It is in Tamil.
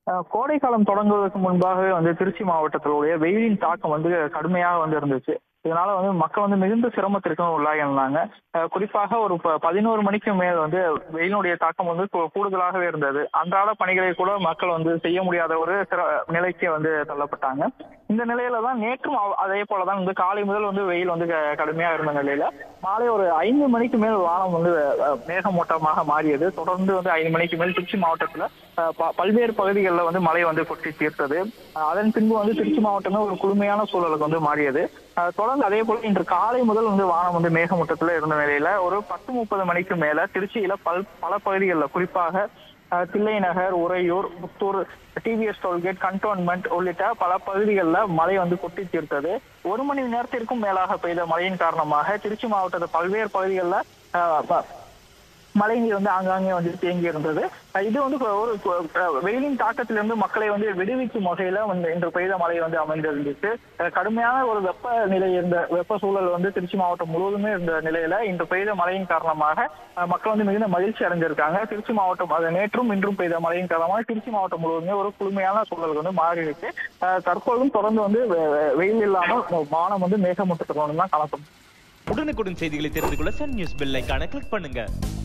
கோடை காலம் தொடங்குவதற்கு முன்பாகவே திருச்சி மாவட்டத்திலுடைய வெயிலின் தாக்கம் கடுமையாக இருந்துச்சு. இதனால மக்கள் மிகுந்த சிரமத்திற்கு உள்ளாகியிருந்தாங்க. குறிப்பாக ஒரு 11 மணிக்கு மேல் வெயிலுடைய தாக்கம் கூடுதலாகவே இருந்தது. அன்றாட பணிகளை கூட மக்கள் செய்ய முடியாத ஒரு நிலைக்கு தள்ளப்பட்டாங்க. இந்த நிலையில தான் நேற்றும் அதே போலதான் காலை முதல் வெயில் கடுமையாக இருந்த நிலையில மாலை ஒரு 5 மணிக்கு மேல் வானம் மேகமூட்டமாக மாறியது. தொடர்ந்து 5 மணிக்கு மேல் திருச்சி மாவட்டத்துல பல்வேறு பகுதிகளில் மழை கொட்டி தீர்த்தது. அதன் பின்பு திருச்சி மாவட்டமே ஒரு குளுமையான சூழலுக்கு மாறியது. தொடர்ந்து அதே போல இன்று காலை முதல் வானம் மேகமூட்டத்துல இருந்த நிலையில ஒரு 10:30 மணிக்கு மேல திருச்சியில பல பகுதிகளில் குறிப்பாக Thillai Nagar, Woraiyur, Puthur, TVS tollgate, cantonment உள்ளிட்ட பல பகுதிகளில் மழை கொட்டி தீர்த்தது. 1 மணி நேரத்திற்கும் மேலாக பெய்த மழையின் காரணமாக திருச்சி மாவட்டத்தில் பல்வேறு பகுதிகளில் மழை நீர் ஆங்காங்கே தேங்கி இருந்தது. இது ஒரு வெயிலின் தாக்கத்திலிருந்து மக்களை விடுவிக்கும் வகையில இன்று பெய்த மழை அமைந்திருந்துச்சு. கடுமையான ஒரு வெப்ப சூழல் திருச்சி மாவட்டம் முழுவதுமே இருந்த நிலையில இன்று பெய்த மழையின் காரணமாக மக்கள் மிகுந்த மகிழ்ச்சி அடைஞ்சிருக்காங்க. திருச்சி மாவட்டம் நேற்றும் இன்றும் பெய்த மழையின் காரணமாக திருச்சி மாவட்டம் முழுவதுமே ஒரு குளுமையான சூழல் மாறி இருக்கு. தற்போதும் தொடர்ந்து வெயில் இல்லாமல் வானம் மேகமூட்டத்துடன் தான் காணப்படும். உடனுக்குடன் செய்திகளை தெரிந்து கொள்ள சன் நியூஸ் பெல் ஐகானை கிளிக் பண்ணுங்க.